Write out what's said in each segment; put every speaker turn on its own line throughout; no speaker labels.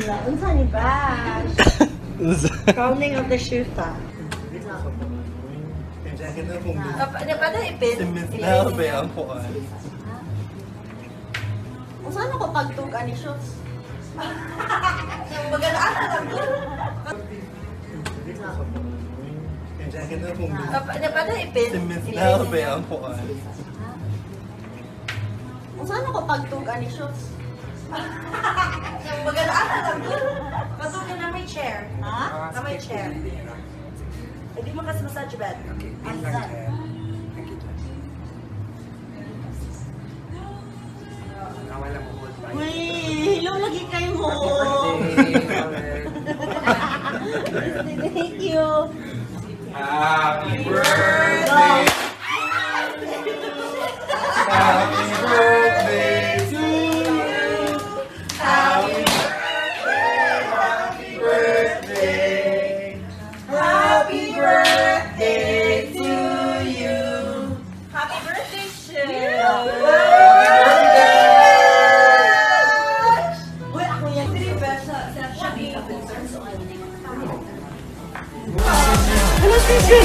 Unsa ni Bash? Crowning of the Shuta. Pada ipin. Unsa ano ko pagtugan ni Shus? Magalaan na lang. Pada ipin. Unsa ano ko pagtugan ni Shus? Magalaan na lang. Patugan na may chair. Ha? Na may chair. Hindi mo kasi massage bed. Okay. Uy, hello lagi kayo mo. Thank you.
Happy birthday. Happy birthday to you. Happy birthday. Happy birthday to you.
Happy birthday, Shil. Uy, ako yan. Hello, Sisi.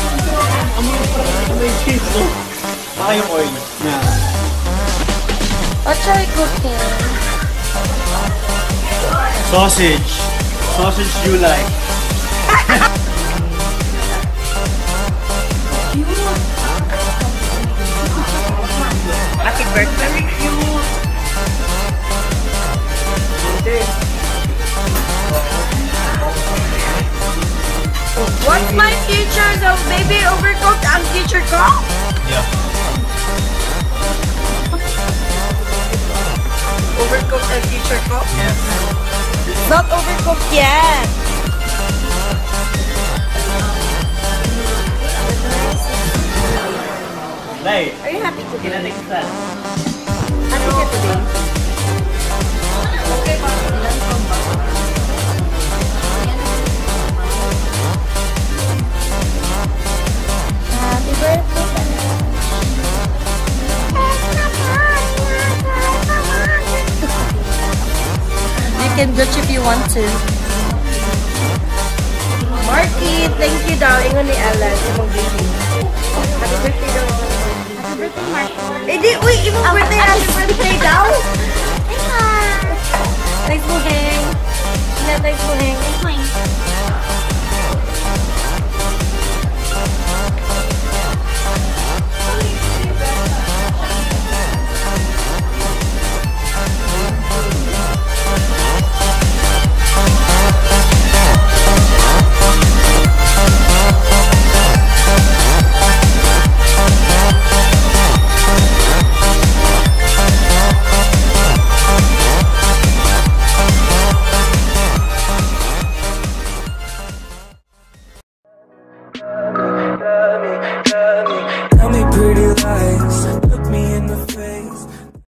Yung oil na.
What are you cooking?
Sausage. Sausage you like.
Happy birthday. What's my future? The baby overcooked ang future ko?
Yeah.
Overcooked ang future ko?
Yes.
Not overcooked yet.
Like,
Are you happy today?
next time.
Happy ka today? Okay ba? Happy birthday. You can judge if you want to. Marky, thank you daw. Ingon ni Ellen. Imong baby. Happy birthday daw. Happy birthday, Marky. Eh di, uy, imong birthday. Happy birthday daw. Thanks, Buheng. Yeah, thanks, Buheng.